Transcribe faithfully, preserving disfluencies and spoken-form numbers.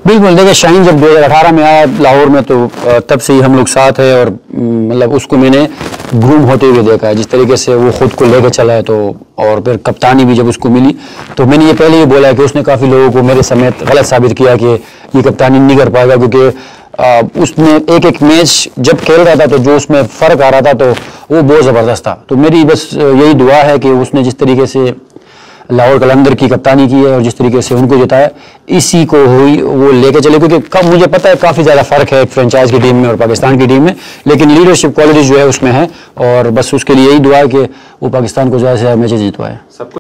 बिल्कुल, देखिए शाहीन जब दो हज़ार अठारह में आया लाहौर में तो तब से ही हम लोग साथ हैं और मतलब उसको मैंने ग्रूम होते हुए देखा है, जिस तरीके से वो खुद को लेकर चला है। तो और फिर कप्तानी भी जब उसको मिली तो मैंने ये पहले ही बोला है कि उसने काफ़ी लोगों को मेरे समेत गलत साबित किया कि ये कप्तानी नहीं कर पाएगा, क्योंकि आ, उसने एक एक मैच जब खेल रहा था तो जो उसमें फ़र्क आ रहा था तो वो बहुत ज़बरदस्त था। तो मेरी बस यही दुआ है कि उसने जिस तरीके से लाहौर कलंदर की कप्तानी की है और जिस तरीके से उनको जिताया, इसी को हुई वो लेके चले, क्योंकि कब मुझे पता है काफ़ी ज़्यादा फ़र्क है एक फ्रेंचाइज की टीम में और पाकिस्तान की टीम में, लेकिन लीडरशिप क्वालिटीज़ जो है उसमें है और बस उसके लिए यही दुआ है कि वो पाकिस्तान को ज़्यादा से ज़्यादा मैचेस जितवाए।